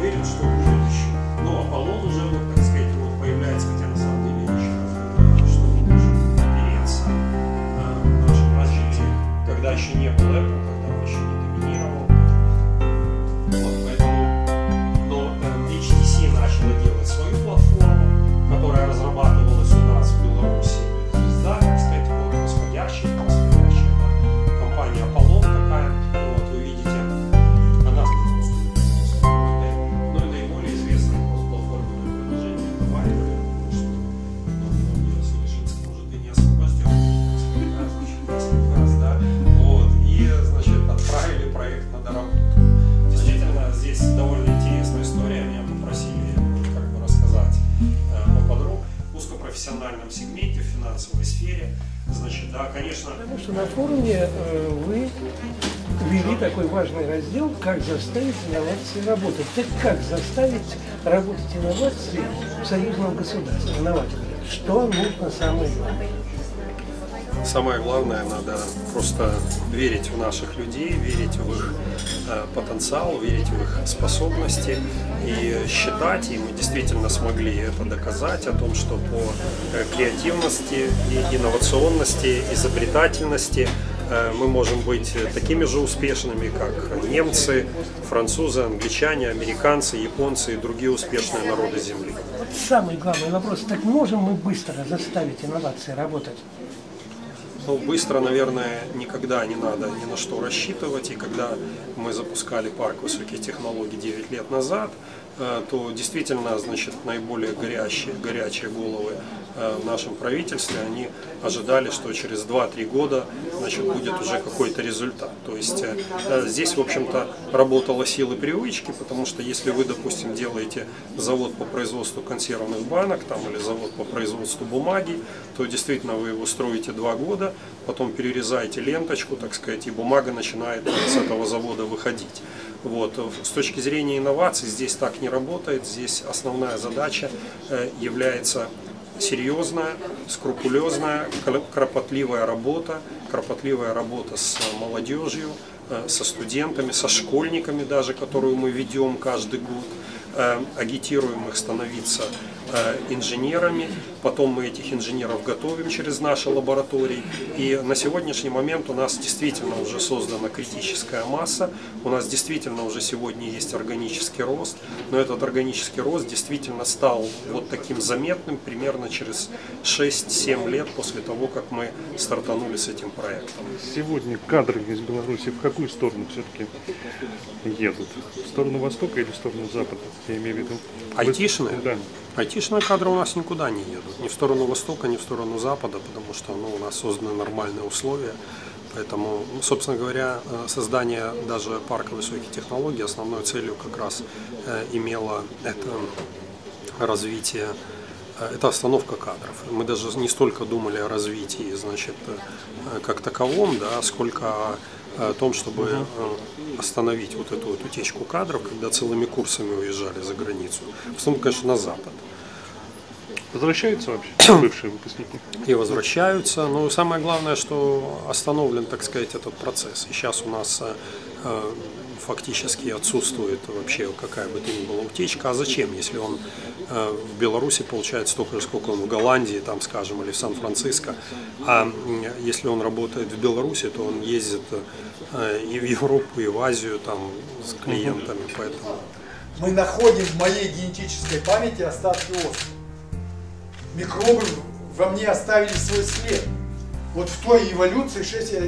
уверен, что будет еще. Но Аполлон уже, вот, так сказать, вот, появляется, хотя на самом деле еще раз, что он может опереться в нашем развитии, когда еще не было Apple, когда он еще не доминировал. Вот, поэтому, но HTC начала делать свою платформу, которая разрабатывалась у нас в Беларуси. Звезда, так сказать, вот, восходящая, да, компания Аполлон такая, вот, вы видите, она, ну, наиболее известное платформенное приложение это Viber, что, ну, многие слышат, может и не освобожден, несколько раз, да, вот, и, значит, отправили проект на доработку. Действительно, здесь довольно интересная история, меня попросили как бы рассказать поподробнее в узкопрофессиональном сегменте, в финансовой сфере. Значит, да, конечно. Потому что на форуме вы ввели такой важный раздел, как заставить инновации работать. Так как заставить работать инновации в союзном государстве, инноваторы? Что нужно самое главное? Самое главное, надо просто верить в наших людей, верить в их потенциал, верить в их способности и считать, и мы действительно смогли это доказать, о том, что по креативности, и инновационности, изобретательности мы можем быть такими же успешными, как немцы, французы, англичане, американцы, японцы и другие успешные народы Земли. Вот самый главный вопрос, так можем мы быстро заставить инновации работать? Ну, быстро, наверное, никогда не надо ни на что рассчитывать. И когда мы запускали парк высоких технологий 9 лет назад, то действительно, значит, наиболее горячие головы в нашем правительстве, они ожидали, что через 2-3 года, значит, будет уже какой-то результат. То есть здесь, в общем-то, работала сила привычки, потому что если вы, допустим, делаете завод по производству консервных банок там, или завод по производству бумаги, то действительно вы его строите 2 года, потом перерезаете ленточку, так сказать, и бумага начинает с этого завода выходить. Вот. С точки зрения инноваций здесь так не работает, здесь основная задача является серьезная, скрупулезная, кропотливая работа с молодежью, со студентами, со школьниками даже, которую мы ведем каждый год, агитируем их становиться инженерами, потом мы этих инженеров готовим через наши лаборатории, и на сегодняшний момент у нас действительно уже создана критическая масса, у нас действительно уже сегодня есть органический рост, но этот органический рост действительно стал вот таким заметным примерно через 6-7 лет после того, как мы стартанули с этим проектом. Сегодня кадры из Беларуси в какую сторону все-таки едут? В сторону Востока или в сторону Запада? Я имею в виду. Айтишные? Да. Айтишные кадры у нас никуда не едут, ни в сторону Востока, ни в сторону Запада, потому что у нас созданы нормальные условия. Поэтому, собственно говоря, создание даже парка высоких технологий основной целью как раз имело это развитие, это остановка кадров. Мы даже не столько думали о развитии, значит, как таковом, да, сколько о том, чтобы остановить вот эту вот утечку кадров, когда целыми курсами уезжали за границу. В основном, конечно, на Запад. Возвращаются вообще бывшие выпускники? И возвращаются. Но самое главное, что остановлен, так сказать, этот процесс. И сейчас у нас фактически отсутствует вообще какая бы то ни была утечка. А зачем, если он в Беларуси получает столько же, сколько он в Голландии, там, скажем, или в Сан-Франциско. А если он работает в Беларуси, то он ездит и в Европу, и в Азию там, с клиентами. Поэтому... Мы находим в моей генетической памяти остатки оспы. Микробы во мне оставили свой след. Вот в той эволюции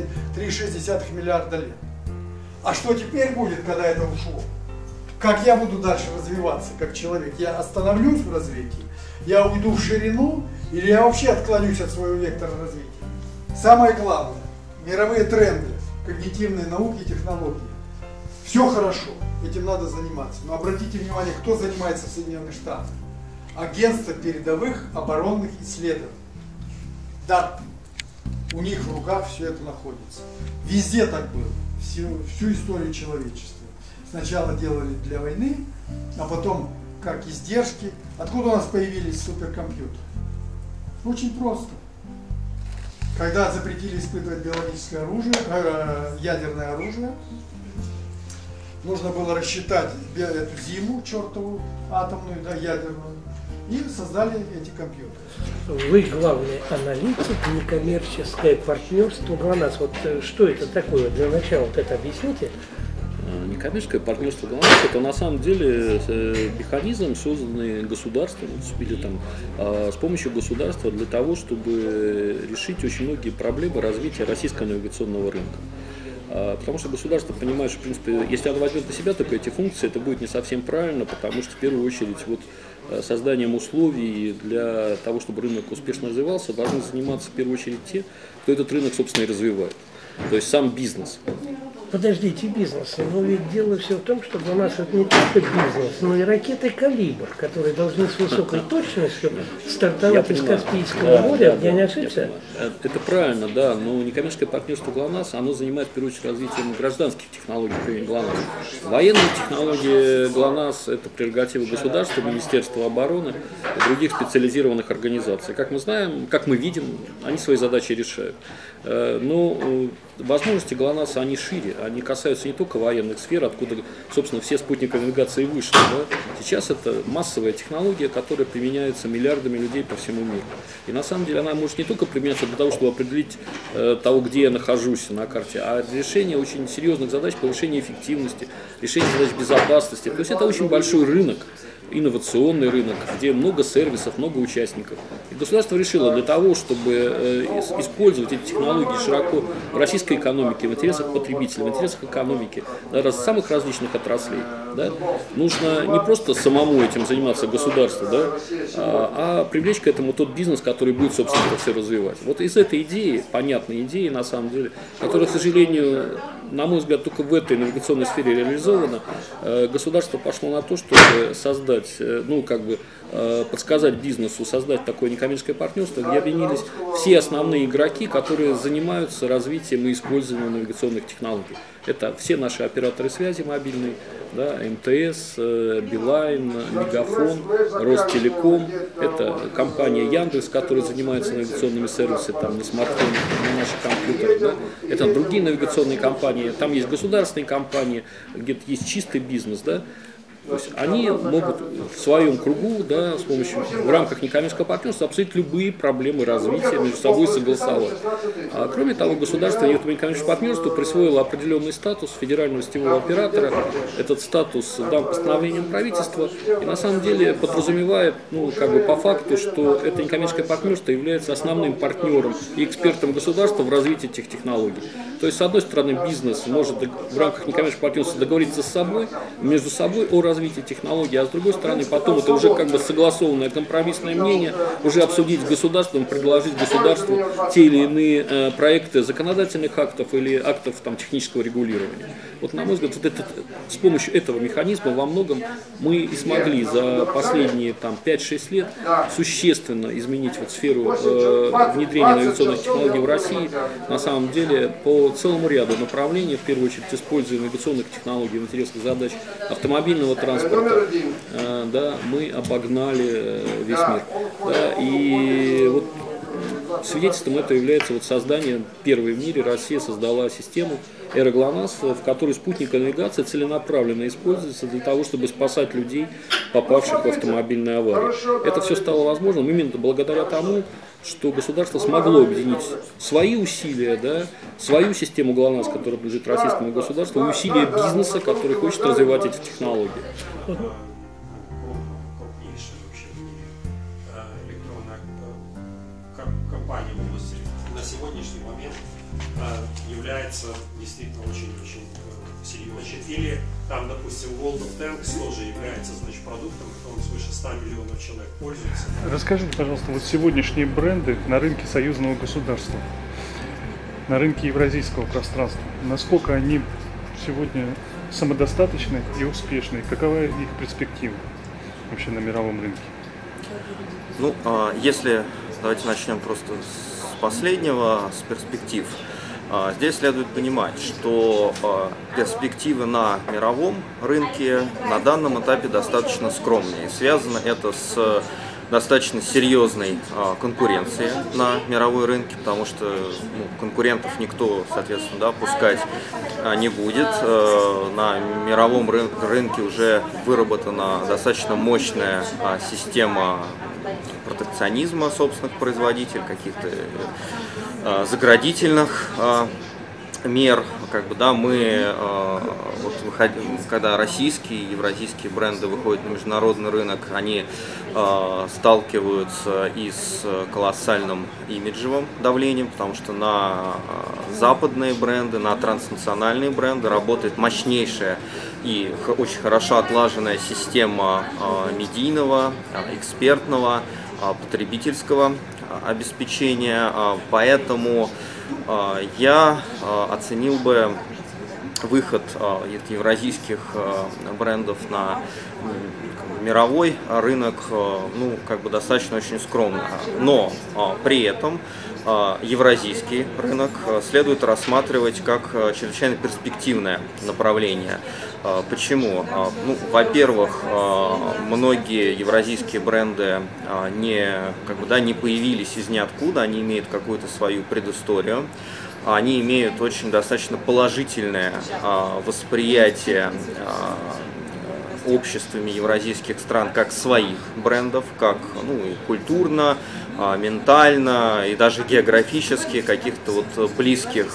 3,6 миллиарда лет. А что теперь будет, когда это ушло? Как я буду дальше развиваться как человек? Я остановлюсь в развитии? Я уйду в ширину? Или я вообще отклонюсь от своего вектора развития? Самое главное, мировые тренды, когнитивные науки и технологии. Все хорошо, этим надо заниматься. Но обратите внимание, кто занимается в Соединенных Штатах. Агентство передовых оборонных исследований. Да, у них в руках все это находится. Везде так было, всю историю человечества. Сначала делали для войны, а потом как издержки. Откуда у нас появились суперкомпьютеры? Очень просто. Когда запретили испытывать биологическое оружие, ядерное оружие, нужно было рассчитать эту зиму чертову атомную, да, ядерную, и создали эти компьютеры. Вы главный аналитик, некоммерческое партнерство ГЛОНАСС. Вот что это такое? Для начала вот это объясните. Некоммерческое партнерство ГЛОНАСС — это на самом деле механизм, созданный государством или там, с помощью государства для того, чтобы решить очень многие проблемы развития российского навигационного рынка. Потому что государство понимает, что, в принципе, если оно возьмет на себя только эти функции, это будет не совсем правильно, потому что в первую очередь вот созданием условий для того, чтобы рынок успешно развивался, должны заниматься в первую очередь те, кто этот рынок, собственно, и развивает. То есть сам бизнес. Подождите, бизнес. Но ведь дело все в том, что у нас это не только бизнес, но и ракеты «Калибр», которые должны с высокой точностью стартовать из Каспийского моря, где не ошибся. Это правильно, да, но некоммерческое партнерство ГЛОНАСС, оно занимается в первую очередь развитием гражданских технологий при ГЛОНАСС. Военные технологии ГЛОНАСС — это прерогатива государства, Министерства обороны и других специализированных организаций. Как мы знаем, как мы видим, они свои задачи решают. Но возможности ГЛОНАССа, они шире, они касаются не только военных сфер, откуда, собственно, все спутниковые навигации вышли. Да? Сейчас это массовая технология, которая применяется миллиардами людей по всему миру. И на самом деле она может не только применяться для того, чтобы определить того, где я нахожусь на карте, а для решения очень серьезных задач, повышения эффективности, решения задач безопасности. То есть это очень большой рынок, инновационный рынок, где много сервисов, много участников. И государство решило для того, чтобы использовать эти технологии широко в российской экономике, в интересах потребителей, в интересах экономики, да, самых различных отраслей. Да, нужно не просто самому этим заниматься государству, да, а привлечь к этому тот бизнес, который будет, собственно, это все развивать. Вот из этой идеи, понятной идеи, на самом деле, которая, к сожалению, на мой взгляд, только в этой навигационной сфере реализована, государство пошло на то, чтобы создать, подсказать бизнесу создать такое некоммерческое партнерство, где объединились все основные игроки, которые занимаются развитием и использованием навигационных технологий. Это все наши операторы связи мобильные, да, МТС, Билайн, Мегафон, Ростелеком, это компания Яндекс, которая занимается навигационными сервисами там, на смартфонах, на наших компьютерах, да. Это другие навигационные компании, там есть государственные компании, где-то есть чистый бизнес, да. То есть они могут в своем кругу, да, с помощью, в рамках некоммерческого партнерства обсудить любые проблемы развития, между собой согласовать. А кроме того, государство некоммерческому партнерству присвоило определенный статус федерального сетевого оператора. Этот статус дан постановлением правительства и на самом деле подразумевает, по факту, что это некоммерческое партнерство является основным партнером и экспертом государства в развитии этих технологий. То есть, с одной стороны, бизнес может в рамках некоммерческого партнерства договориться с собой, между собой о развитии технологий, а с другой стороны, потом это уже согласованное компромиссное мнение, уже обсудить с государством, предложить государству те или иные проекты законодательных актов или актов технического регулирования. Вот, на мой взгляд, с помощью этого механизма во многом мы и смогли за последние 5-6 лет существенно изменить сферу внедрения навигационных технологий в России. На самом деле, по целому ряду направлений, в первую очередь, используя навигационных технологий в интересах задач автомобильного транспорта, да, мы обогнали весь мир. Да, и вот свидетельством этого является создание первой в мире. Россия создала систему ЭРО-ГЛОНАСС, в которой спутниковая навигация целенаправленно используется для того, чтобы спасать людей, попавших в автомобильные аварии. Это все стало возможным именно благодаря тому, что государство смогло объединить свои усилия, да, свою систему ГЛОНАСС, которая принадлежит российскому государству, и усилия бизнеса, который хочет развивать эти технологии. Крупнейшая вообще в мире электронная компания в области на сегодняшний момент является действительно очень-очень серьезной. Или там, допустим, World of Tanks тоже является, продуктом, которым свыше 100 миллионов человек пользуются. Расскажите, пожалуйста, сегодняшние бренды на рынке союзного государства, на рынке евразийского пространства, насколько они сегодня самодостаточны и успешны? Какова их перспектива вообще на мировом рынке? Давайте начнем просто с последнего, с перспектив. Здесь следует понимать, что перспективы на мировом рынке на данном этапе достаточно скромные. Связано это с достаточно серьезной конкуренции на мировой рынке, потому что конкурентов никто, соответственно, да, пускать не будет. На мировом рынке уже выработана достаточно мощная система протекционизма собственных производителей, каких-то заградительных мер. Мы, когда российские и евразийские бренды выходят на международный рынок, они сталкиваются и с колоссальным имиджевым давлением, потому что на западные бренды, на транснациональные бренды работает мощнейшая и очень хорошо отлаженная система медийного, экспертного, потребительского обеспечения, поэтому я оценил бы выход евразийских брендов на мировой рынок достаточно очень скромно, но при этом евразийский рынок следует рассматривать как чрезвычайно перспективное направление. Почему? Во-первых, многие евразийские бренды не появились из ниоткуда, они имеют какую-то свою предысторию. Они имеют очень достаточно положительное восприятие обществами евразийских стран как своих брендов, как культурно, ментально и даже географически каких-то близких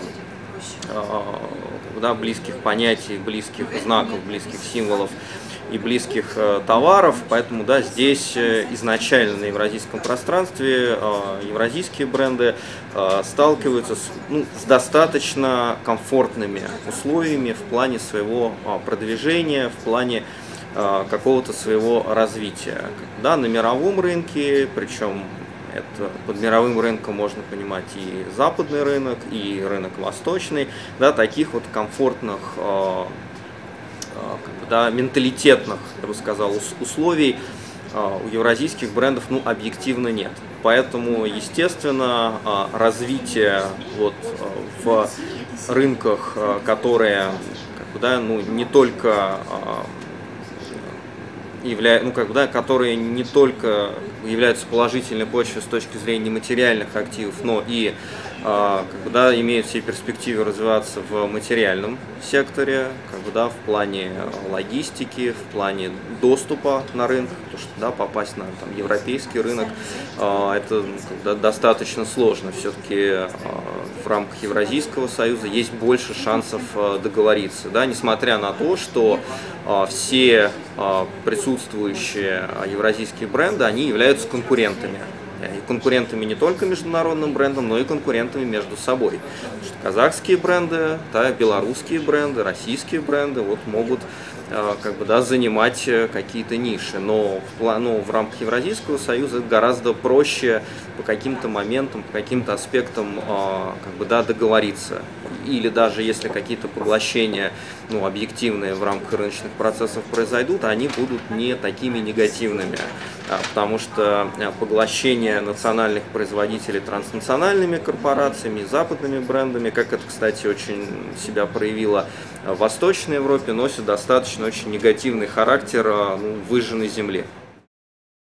понятий, близких знаков, близких символов и близких товаров, поэтому здесь изначально на евразийском пространстве евразийские бренды сталкиваются с достаточно комфортными условиями в плане своего продвижения, в плане какого-то своего развития. На мировом рынке, причем под мировым рынком можно понимать и западный рынок, и рынок восточный, таких комфортных менталитетных, я бы сказал, условий у евразийских брендов объективно нет. Поэтому, естественно, развитие в рынках, которые не только которые не только являются положительной почвой с точки зрения материальных активов, но и имеют все перспективы развиваться в материальном секторе, в плане логистики, в плане доступа на рынок, потому что попасть на европейский рынок это достаточно сложно. Все-таки в рамках Евразийского союза есть больше шансов договориться, несмотря на то, что все присутствующие евразийские бренды, они являются конкурентами. И конкурентами не только международным брендам, но и конкурентами между собой. Потому что казахские бренды, белорусские бренды, российские бренды могут занимать какие-то ниши. Но в рамках Евразийского союза это гораздо проще по каким-то моментам, по каким-то аспектам договориться. Или даже если какие-то поглощения объективные в рамках рыночных процессов произойдут, они будут не такими негативными. Потому что поглощение национальных производителей транснациональными корпорациями, западными брендами, как это, кстати, очень себя проявило в Восточной Европе, носит достаточно очень негативный характер выжженной земли.